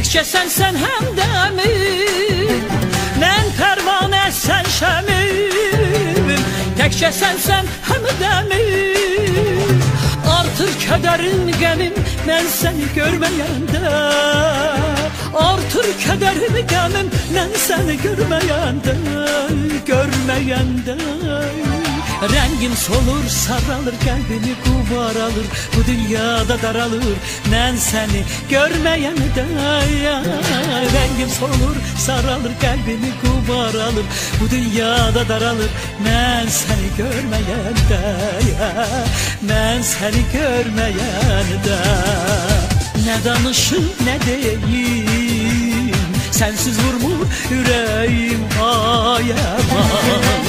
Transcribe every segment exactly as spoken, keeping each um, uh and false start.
Təkcə sənsən həmdəmim, mən pərvanə sən şəmim. Təkcə sənsən həmdəmim, artır kədərim qəmim mən səni görməyəndə. Artır kədərim qəmim mən səni görməyəndə, görməyəndə. Rəngim solur, saralır, qəlbimi qubaralır, bu dünyada daralır mən səni görməyəndə. Rəngim solur, saralır, qəlbimi qubaralır, bu dünyada daralır mən səni görməyəndə. Mən səni görməyəndə. Nə danışım, nə deyim, sənsiz vurmur ürəyim, ay aman.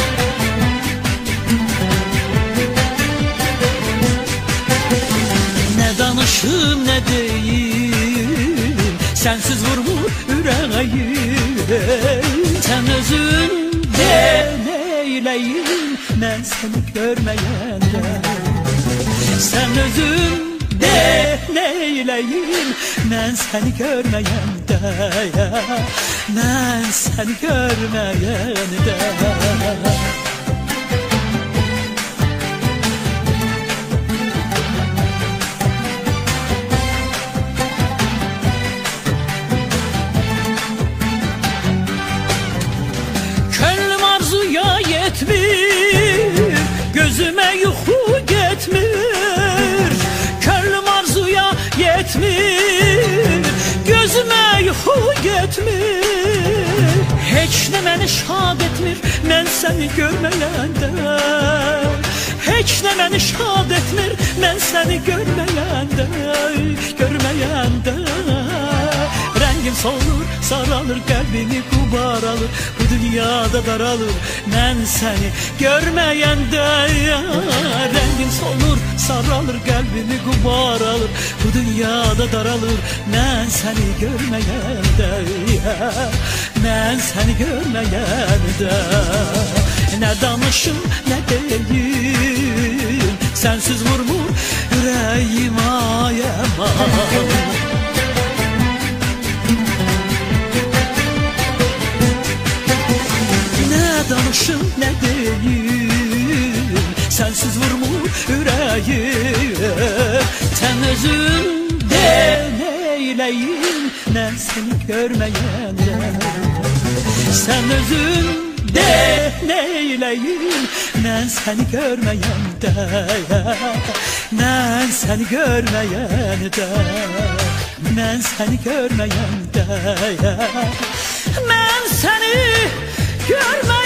Nə danışım, nə deyim, sənsiz vurmur ürəyim. Sən özün de, neyləyim, mən səni görməyəndə. Sən özün de, neyləyim, mən səni görməyəndə. Mən səni görməyəndə. Könlüm arzuya yetmir, gözüme yuxu getmir. Könlüm arzuya yetmir, gözüme yuxu getmir. Heç nə məni şad etmir, mən səni görməyəndə. Heç nə məni şad etmir, mən səni görməyəndə, görməyəndə. Rəngim solur, saralır, qəlbimi qubaralır, bu dünyada daralır mən səni görməyəndə. Rəngim solur, saralır, qəlbimi qubaralır, bu dünyada daralır mən səni görməyəndə. Mən səni görməyəndə. Nə danışım, nə deyim, sənsiz vurmur ürəyim, ay aman. Nə danışım, nə deyim, sənsiz vurmur ürəyim. Sən özün de, neyləyim, mən səni görməyəndə. Sən özün de, neyləyim, mən səni görməyəndə. Mən səni görməyəndə. Mən səni görməyəndə. Mən səni görməyəndə.